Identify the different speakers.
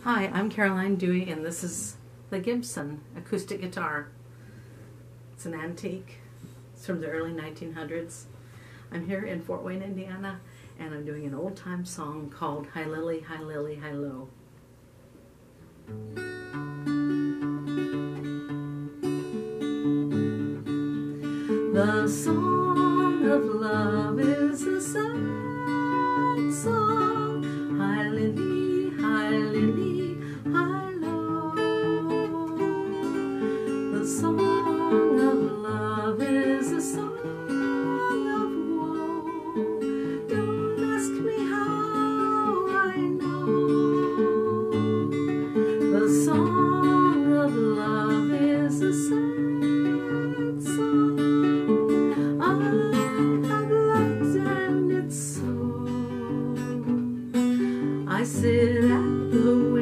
Speaker 1: Hi, I'm Caroline Dewey, and this is the Gibson acoustic guitar. It's an antique. It's from the early 1900s. I'm here in Fort Wayne, Indiana, and I'm doing an old-time song called Hi Lily, Hi Lily, Hi Lo. The song of love is a sad song. Hi Lily, Hi Lily, Hi Lo. The song of love is a song of woe. Don't ask me how I know. The song of love is a sad song. I've loved and it's so. I sit at the window